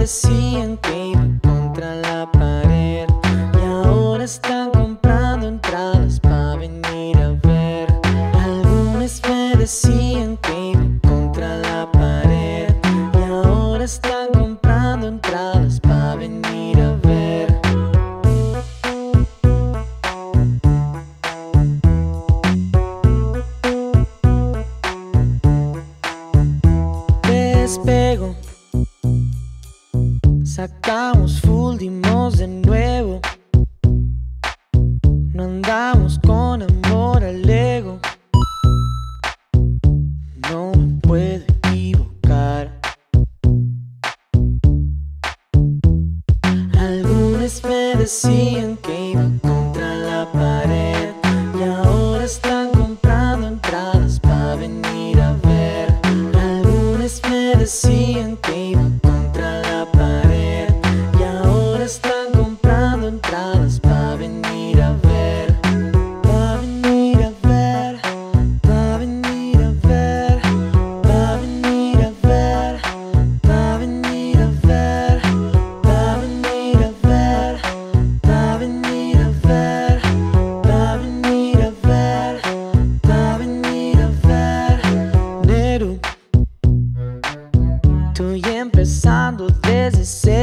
decían que iba contra la pared y ahora están comprando entradas para venir a ver. Algunos me decían que iba contra la pared y ahora están comprando entradas para venir a ver. Despego, sacamos full, dimos de nuevo. No andamos con amor al ego. No me puedo equivocar. Algunos me decían que iba contra la pared y ahora están comprando entradas para venir a ver. Algunos me decían que iba contra la pared y ahora están comprando entradas para venir a ver. Pa' venir a ver, pa' venir a ver, pa' venir a ver, pa' venir a ver, pa' venir a ver, pa' venir a ver, pa' venir a ver, pa' venir a ver. Neru, estoy empezando desde cero.